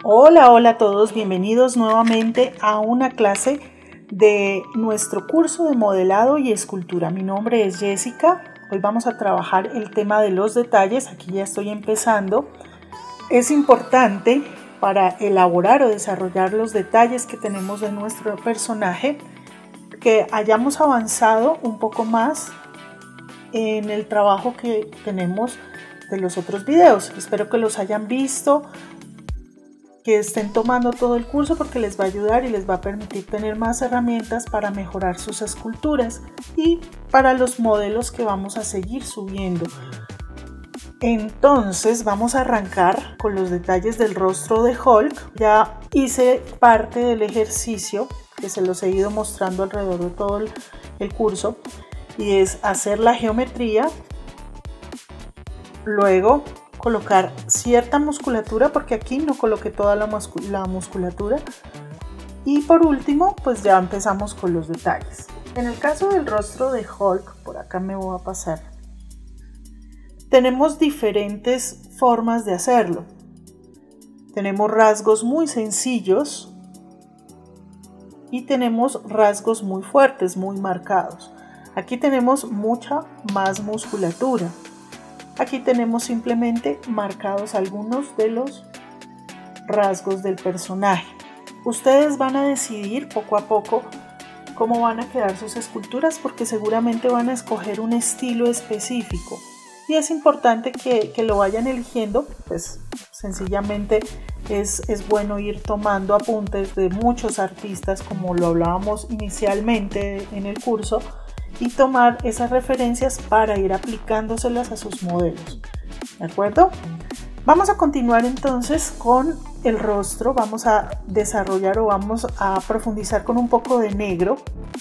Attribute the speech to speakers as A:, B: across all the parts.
A: Hola, hola a todos, bienvenidos nuevamente a una clase de nuestro curso de modelado y escultura. Mi nombre es Jessica, hoy vamos a trabajar el tema de los detalles, aquí ya estoy empezando. Es importante para elaborar o desarrollar los detalles que tenemos de nuestro personaje que hayamos avanzado un poco más en el trabajo que tenemos de los otros videos. Espero que los hayan visto, que estén tomando todo el curso porque les va a ayudar y les va a permitir tener más herramientas para mejorar sus esculturas y para los modelos que vamos a seguir subiendo. Entonces vamos a arrancar con los detalles del rostro de Hulk. Ya hice parte del ejercicio que se los he ido mostrando alrededor de todo el curso y es hacer la geometría, luego colocar cierta musculatura porque aquí no coloqué toda la musculatura y por último pues ya empezamos con los detalles. En el caso del rostro de Hulk, por acá me voy a pasar, tenemos diferentes formas de hacerlo. Tenemos rasgos muy sencillos y tenemos rasgos muy fuertes, muy marcados. Aquí tenemos mucha más musculatura. Aquí tenemos simplemente marcados algunos de los rasgos del personaje. Ustedes van a decidir poco a poco cómo van a quedar sus esculturas porque seguramente van a escoger un estilo específico. Y es importante que lo vayan eligiendo, pues sencillamente es bueno ir tomando apuntes de muchos artistas como lo hablábamos inicialmente en el curso y tomar esas referencias para ir aplicándoselas a sus modelos, ¿de acuerdo? Vamos a continuar entonces con el rostro, vamos a desarrollar o vamos a profundizar con un poco de negro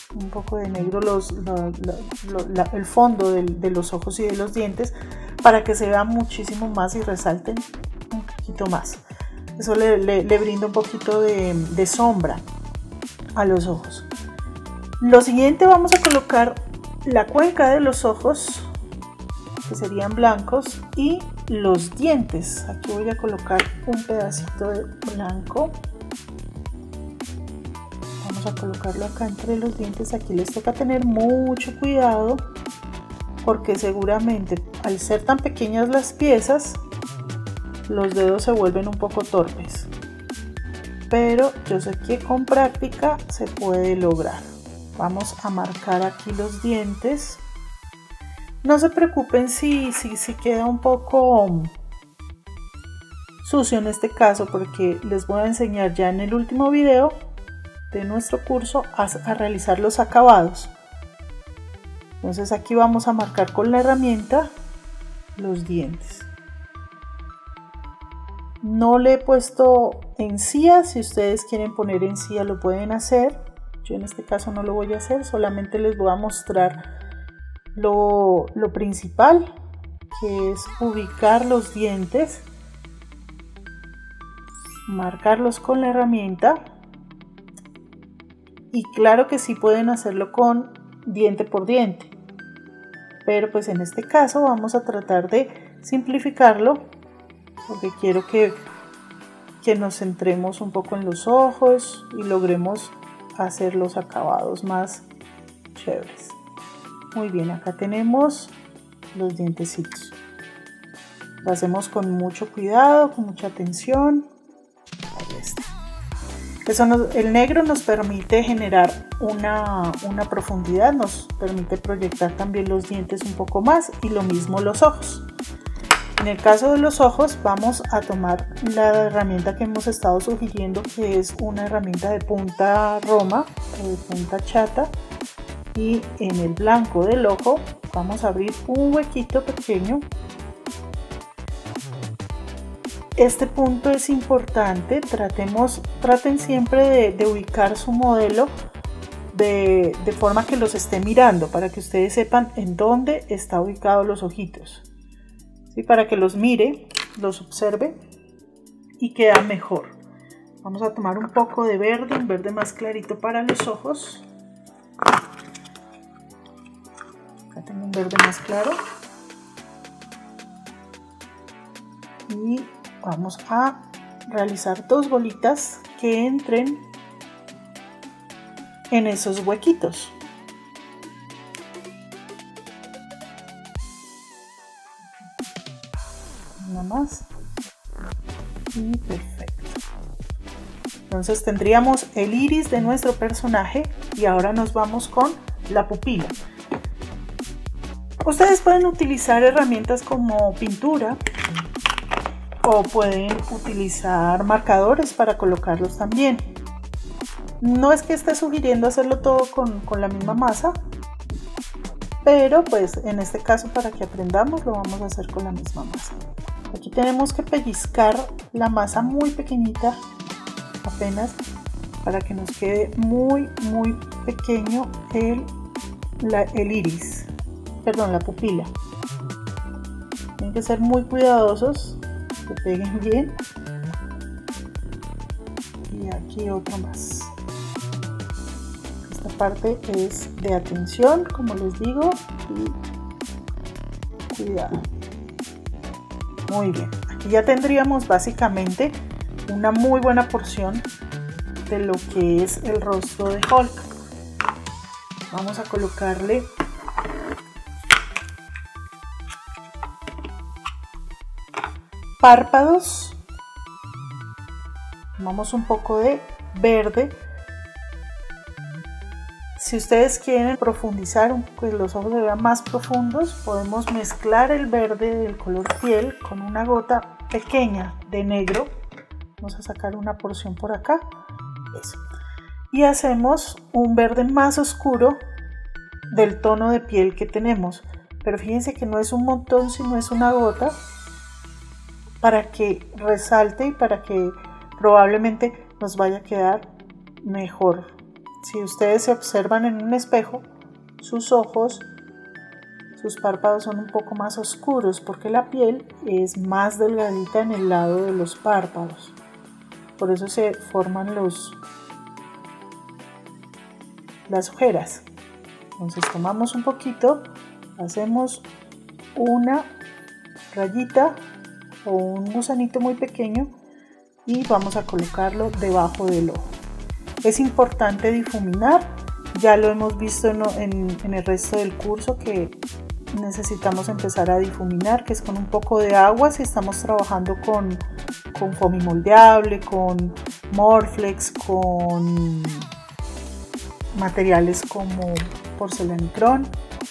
A: el fondo de los ojos y de los dientes para que se vean muchísimo más y resalten un poquito más. Eso le brinda un poquito de sombra a los ojos. Lo siguiente, vamos a colocar la cuenca de los ojos, que serían blancos, y los dientes. Aquí voy a colocar un pedacito de blanco. Vamos a colocarlo acá entre los dientes. Aquí les toca tener mucho cuidado porque seguramente al ser tan pequeñas las piezas, los dedos se vuelven un poco torpes. Pero yo sé que con práctica se puede lograr. Vamos a marcar aquí los dientes. No se preocupen si queda un poco sucio en este caso, porque les voy a enseñar ya en el último video de nuestro curso a realizar los acabados. Entonces aquí vamos a marcar con la herramienta los dientes. No le he puesto encía, si ustedes quieren poner encía lo pueden hacer. Yo en este caso no lo voy a hacer, solamente les voy a mostrar lo principal, que es ubicar los dientes, marcarlos con la herramienta y claro que sí pueden hacerlo con diente por diente, pero pues en este caso vamos a tratar de simplificarlo porque quiero que nos centremos un poco en los ojos y logremos hacer los acabados más chéveres. Muy bien, acá tenemos los dientecitos. Lo hacemos con mucho cuidado, con mucha atención. Ahí está. El negro nos permite generar una profundidad, nos permite proyectar también los dientes un poco más y lo mismo los ojos. En el caso de los ojos vamos a tomar la herramienta que hemos estado sugiriendo, que es una herramienta de punta roma o de punta chata, y en el blanco del ojo vamos a abrir un huequito pequeño. Este punto es importante, traten siempre de ubicar su modelo de forma que los esté mirando para que ustedes sepan en dónde está ubicados los ojitos. ¿Sí? Para que los mire, los observe y queda mejor. Vamos a tomar un poco de verde, un verde más clarito para los ojos. Acá tengo un verde más claro. Y vamos a realizar 2 bolitas que entren en esos huequitos. Una más y perfecto. Entonces tendríamos el iris de nuestro personaje y ahora nos vamos con la pupila. Ustedes pueden utilizar herramientas como pintura o pueden utilizar marcadores para colocarlos también. No es que esté sugiriendo hacerlo todo con la misma masa, pero pues en este caso, para que aprendamos, lo vamos a hacer con la misma masa. Aquí tenemos que pellizcar la masa muy pequeñita, apenas, para que nos quede muy pequeño el iris, perdón, la pupila. Tienen que ser muy cuidadosos, que peguen bien. Y aquí otro más. Esta parte es de atención, como les digo, y cuidado. Muy bien, aquí ya tendríamos básicamente una muy buena porción de lo que es el rostro de Hulk. Vamos a colocarle párpados. Tomamos un poco de verde. Si ustedes quieren profundizar, que los ojos se vean más profundos, podemos mezclar el verde del color piel con una gota pequeña de negro. Vamos a sacar una porción por acá. Eso. Y hacemos un verde más oscuro del tono de piel que tenemos. Pero fíjense que no es un montón, sino es una gota, para que resalte y para que probablemente nos vaya a quedar mejor. Si ustedes se observan en un espejo, sus ojos, sus párpados son un poco más oscuros porque la piel es más delgadita en el lado de los párpados. Por eso se forman las ojeras. Entonces tomamos un poquito, hacemos una rayita o un gusanito muy pequeño y vamos a colocarlo debajo del ojo. Es importante difuminar, ya lo hemos visto en el resto del curso que necesitamos empezar a difuminar, que es con un poco de agua si estamos trabajando con foamy moldeable, con Morflex, con materiales como porcelanicrón,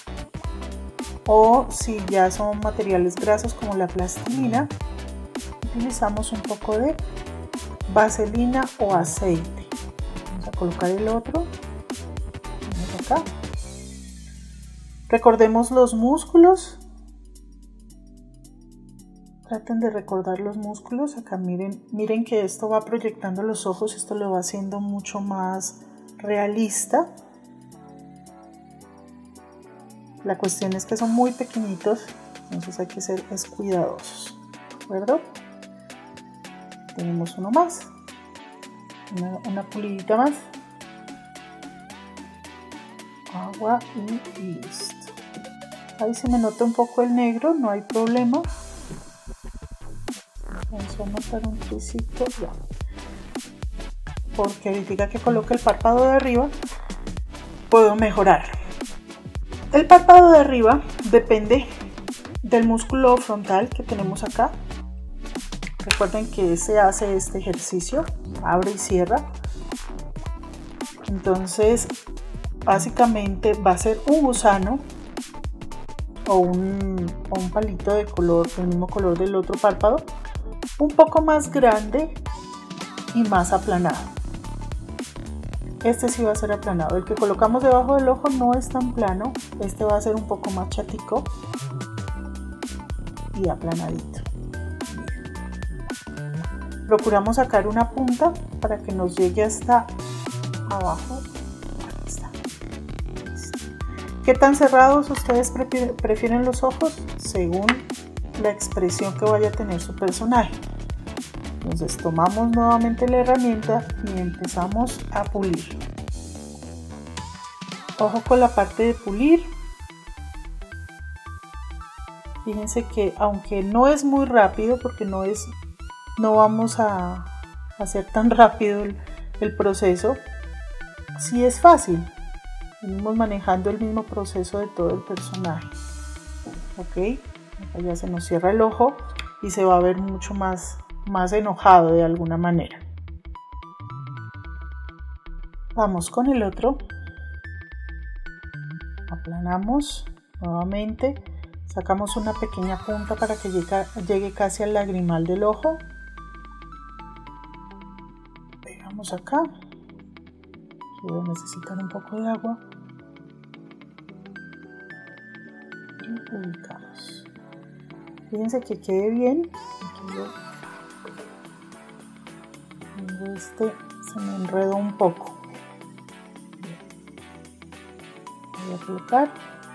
A: o si ya son materiales grasos como la plastilina, utilizamos un poco de vaselina o aceite. Vamos a colocar el otro. Vamos acá. Recordemos los músculos. Traten de recordar los músculos. Acá miren que esto va proyectando los ojos. Esto lo va haciendo mucho más realista. La cuestión es que son muy pequeñitos, entonces hay que ser cuidadosos. ¿De acuerdo? Tenemos uno más. Una pulidita más. Agua y listo. Ahí se me nota un poco el negro, no hay problema. Vamos a notar un tricito ya. Porque ahorita que coloque el párpado de arriba, puedo mejorar. El párpado de arriba depende del músculo frontal que tenemos acá. Recuerden que se hace este ejercicio, abre y cierra. Entonces, básicamente va a ser un gusano o un palito de color, del mismo color del otro párpado, un poco más grande y más aplanado. Este sí va a ser aplanado. El que colocamos debajo del ojo no es tan plano. Este va a ser un poco más chatico y aplanadito. Procuramos sacar una punta para que nos llegue hasta abajo. Aquí está. ¿Qué tan cerrados ustedes prefieren los ojos? Según la expresión que vaya a tener su personaje. Entonces tomamos nuevamente la herramienta y empezamos a pulir. Ojo con la parte de pulir. Fíjense que aunque no es muy rápido, porque no es no vamos a hacer tan rápido el proceso. Sí es fácil, venimos manejando el mismo proceso de todo el personaje. Ok, acá ya se nos cierra el ojo y se va a ver mucho más enojado de alguna manera. Vamos con el otro, aplanamos nuevamente, sacamos una pequeña punta para que llegue casi al lagrimal del ojo, pegamos acá, voy a necesitar un poco de agua y ubicamos. Fíjense que quede bien. Aquí yo tengo se me enredó un poco. Voy a colocar.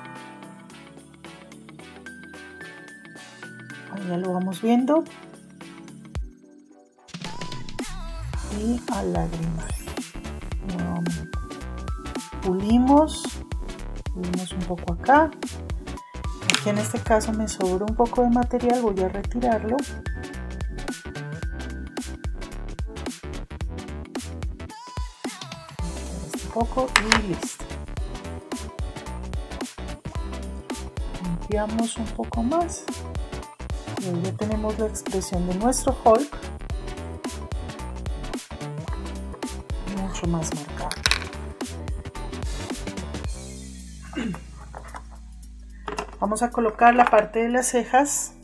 A: Ahí ya lo vamos viendo. Y al lagrimal. Nuevamente. Pulimos un poco acá. Aquí en este caso me sobra un poco de material, voy a retirarlo. Un poco y listo. Limpiamos un poco más. Y ahí ya tenemos la expresión de nuestro Hulk. Mucho más marcado. Vamos a colocar la parte de las cejas.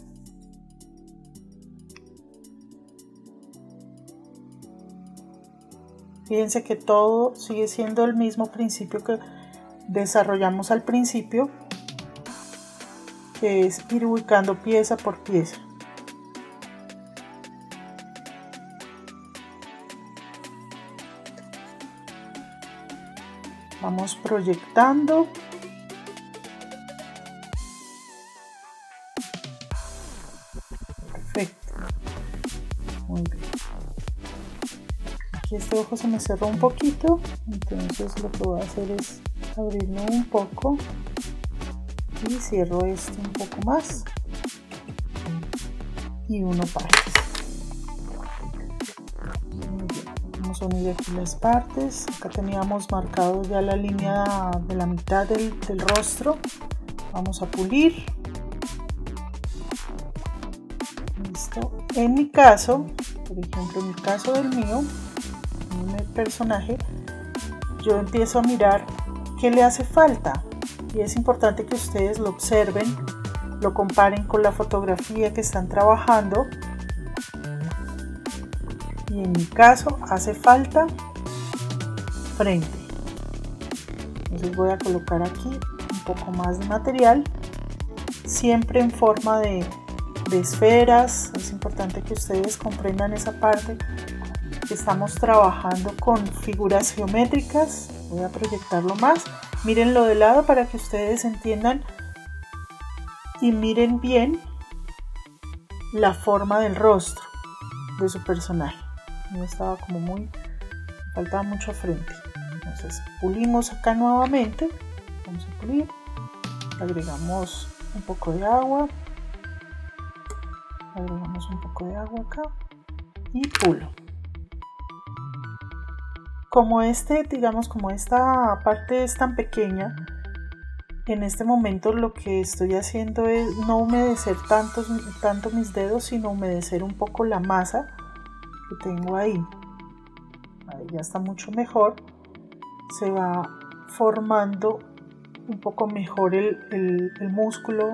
A: Fíjense que todo sigue siendo el mismo principio que desarrollamos al principio, que es ir ubicando pieza por pieza. Vamos proyectando. Perfecto. Muy bien. Aquí este ojo se me cerró un poquito, entonces lo que voy a hacer es abrirlo un poco y cierro este un poco más y uno partes. Muy bien. Vamos a unir aquí las partes. Acá teníamos marcado ya la línea de la mitad del rostro. Vamos a pulir. Listo. En mi caso, por ejemplo, en el caso del mío, mi personaje, yo empiezo a mirar qué le hace falta. Y es importante que ustedes lo observen, lo comparen con la fotografía que están trabajando. Y en mi caso hace falta frente. Entonces voy a colocar aquí un poco más de material, siempre en forma de esferas. Es importante que ustedes comprendan esa parte, que estamos trabajando con figuras geométricas. Voy a proyectarlo más. Mírenlo de lado para que ustedes entiendan y miren bien la forma del rostro de su personaje. No estaba como faltaba mucho frente. Entonces pulimos acá nuevamente. Vamos a pulir. Agregamos un poco de agua. Agregamos un poco de agua acá y pulo. Como como esta parte es tan pequeña, en este momento lo que estoy haciendo es no humedecer tanto mis dedos, sino humedecer un poco la masa que tengo ahí. Ahí ya está mucho mejor. Se va formando un poco mejor el músculo,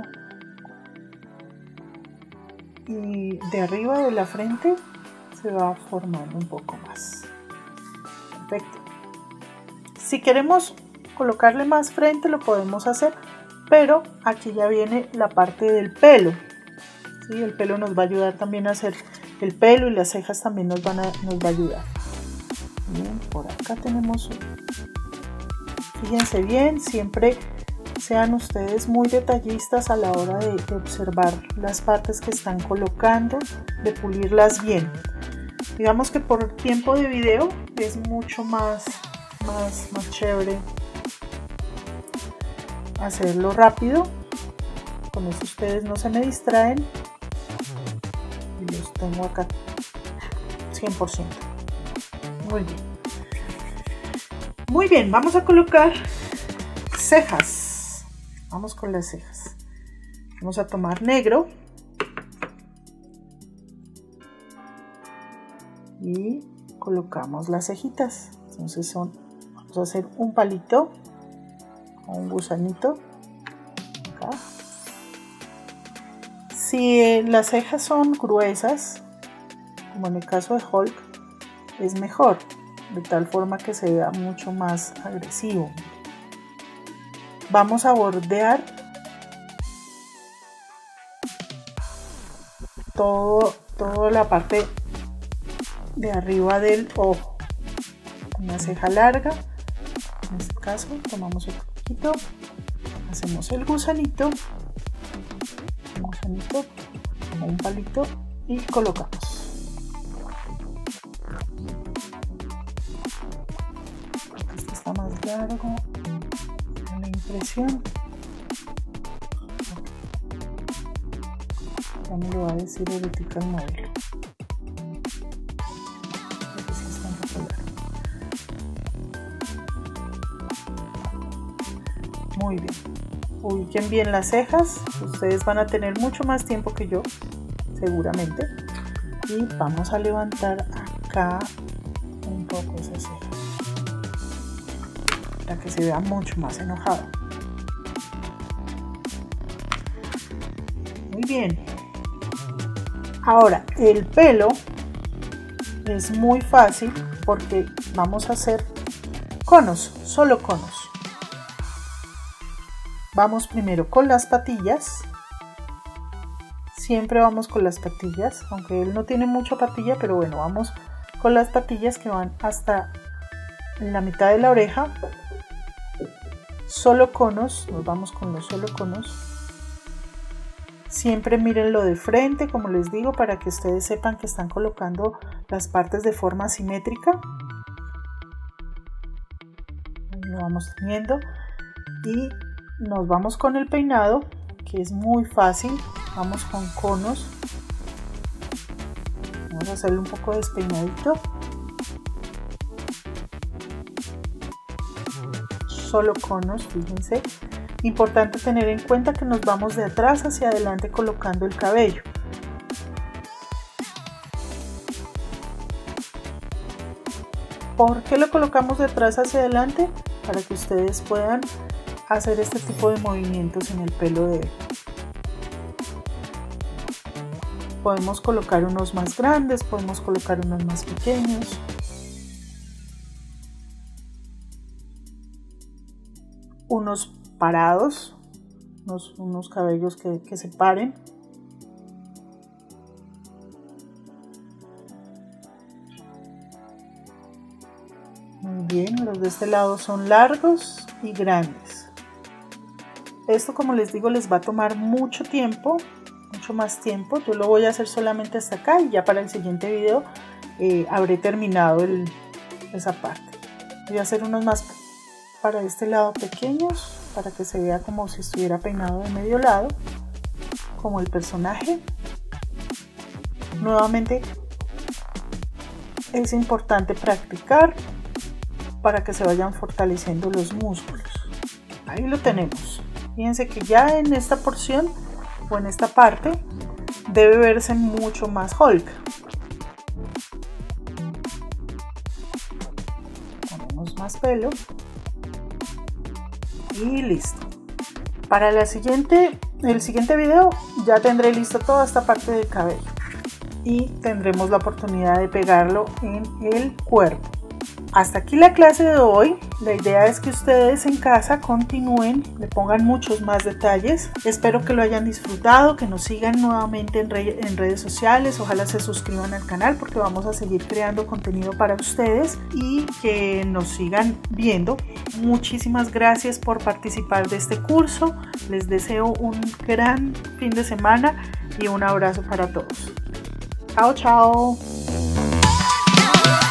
A: y de arriba de la frente se va formando un poco más. Perfecto. Si queremos colocarle más frente lo podemos hacer, pero aquí ya viene la parte del pelo. ¿Sí? El pelo nos va a ayudar también a hacer el pelo, y las cejas también nos va a ayudar. Bien, por acá tenemos. Fíjense bien, siempre sean ustedes muy detallistas a la hora de observar las partes que están colocando, de pulirlas bien. Digamos que por tiempo de video es mucho más chévere hacerlo rápido. Con eso ustedes no se me distraen. Y los tengo acá 100%. Muy bien. Muy bien, vamos a colocar cejas. Vamos con las cejas. Vamos a tomar negro. Y colocamos las cejitas. Entonces vamos a hacer un palito o un gusanito acá. Si las cejas son gruesas, como en el caso de Hulk, es mejor, de tal forma que se vea mucho más agresivo. Vamos a bordear toda la parte de arriba del ojo. Una ceja larga, en este caso tomamos otro poquito, hacemos el gusanito, como un palito y colocamos. Este está más largo, la impresión. Ya me lo va a decir ahorita el modelo. Muy bien, ubiquen bien las cejas, ustedes van a tener mucho más tiempo que yo, seguramente. Y vamos a levantar acá un poco esa ceja, para que se vea mucho más enojado. Muy bien. Ahora, el pelo es muy fácil porque vamos a hacer conos, solo conos. Vamos primero con las patillas. Siempre vamos con las patillas, aunque él no tiene mucha patilla, pero bueno, vamos con las patillas que van hasta la mitad de la oreja. Solo conos, nos vamos con los solo conos. Siempre mírenlo de frente, como les digo, para que ustedes sepan que están colocando las partes de forma simétrica. Ahí lo vamos teniendo. Y nos vamos con el peinado, que es muy fácil. Vamos con conos. Vamos a hacerle un poco de despeinadito. Solo conos, fíjense. Importante tener en cuenta que nos vamos de atrás hacia adelante colocando el cabello. ¿Por qué lo colocamos de atrás hacia adelante? Para que ustedes puedan hacer este tipo de movimientos en el pelo de él. Podemos colocar unos más grandes, podemos colocar unos más pequeños. Unos parados, unos cabellos que se paren. Muy bien, los de este lado son largos y grandes. Esto, como les digo, les va a tomar mucho tiempo, mucho más tiempo. Yo lo voy a hacer solamente hasta acá y ya para el siguiente video habré terminado esa parte. Voy a hacer unos más para este lado pequeños, para que se vea como si estuviera peinado de medio lado, como el personaje. Nuevamente es importante practicar para que se vayan fortaleciendo los músculos. Ahí lo tenemos. Fíjense que ya en esta porción o en esta parte debe verse mucho más Hulk. Ponemos más pelo y listo. Para el siguiente video ya tendré listo toda esta parte del cabello y tendremos la oportunidad de pegarlo en el cuerpo. Hasta aquí la clase de hoy. La idea es que ustedes en casa continúen, le pongan muchos más detalles. Espero que lo hayan disfrutado, que nos sigan nuevamente en redes sociales. Ojalá se suscriban al canal porque vamos a seguir creando contenido para ustedes y que nos sigan viendo. Muchísimas gracias por participar de este curso. Les deseo un gran fin de semana y un abrazo para todos. Chao, chao.